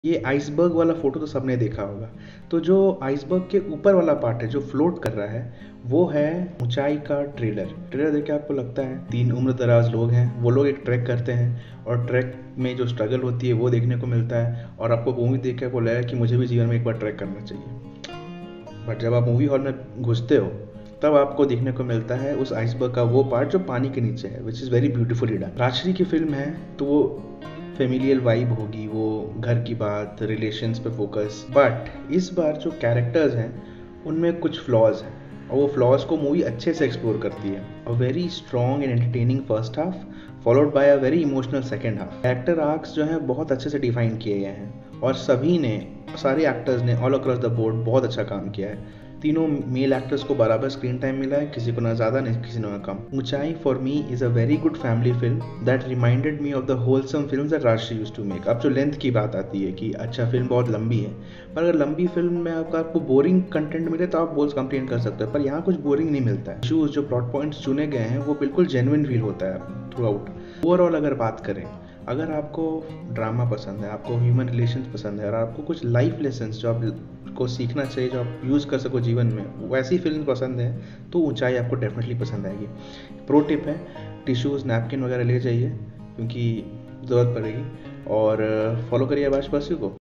ये आइसबर्ग वाला फोटो तो सबने देखा होगा। तो जो आइसबर्ग के ऊपर वाला पार्ट है जो फ्लोट कर रहा है वो है ऊंचाई का ट्रेलर देख के आपको लगता है 3 उम्र दराज लोग हैं, वो लोग एक ट्रैक करते हैं और ट्रैक में जो स्ट्रगल होती है वो देखने को मिलता है और आपको मूवी देख के आपको लगा कि मुझे भी जीवन में एक बार ट्रैक करना चाहिए। बट जब आप मूवी हॉल में घुसते हो तब आपको देखने को मिलता है उस आइसबर्ग का वो पार्ट जो पानी के नीचे है, which is very beautifully done. Rajshri की फिल्म है तो वो फेमिलियल वाइब होगी, वो घर की बात, रिलेशंस पे फोकस। बट इस बार जो कैरेक्टर्स हैं उनमें कुछ फ्लॉज हैं और वो फ्लॉज को मूवी अच्छे से एक्सप्लोर करती है। A very strong and entertaining first half followed by a very emotional second half. Actor arcs जो हैं बहुत अच्छे से डिफाइन किए गए हैं और सारे एक्टर्स ने ऑल अक्रॉस द बोर्ड बहुत अच्छा काम किया है। तीनों मेल एक्टर्स को बराबर स्क्रीन टाइम मिला है, किसी को ना ज़्यादा नहीं किसी ना कम। Uunchai for me is a very good family film that reminded me of the wholesome film that Rajshri used to make. अब जो लेंथ की बात आती है कि अच्छा फिल्म बहुत लंबी है, पर अगर लंबी फिल्म में आपको बोरिंग कंटेंट मिले तो आप बोल कंप्लेन कर सकते हैं, पर यहाँ कुछ बोरिंग नहीं मिलता है। इशूज़ जो प्लॉट पॉइंट्स चुने गए हैं वो बिल्कुल जेन्युइन फील होता है थ्रू आउट। ओवरऑल अगर बात करें, अगर आपको ड्रामा पसंद है, आपको ह्यूमन रिलेशंस पसंद है और आपको कुछ लाइफ लेसन्स जो आपको सीखना चाहिए, जो आप यूज़ कर सको जीवन में, वैसी फिल्म पसंद है तो ऊंचाई आपको डेफिनेटली पसंद आएगी। प्रो टिप है, टिश्यूज़ नैपकिन वगैरह ले जाइए क्योंकि ज़रूरत पड़ेगी। और फॉलो करिए आबाश बासु को।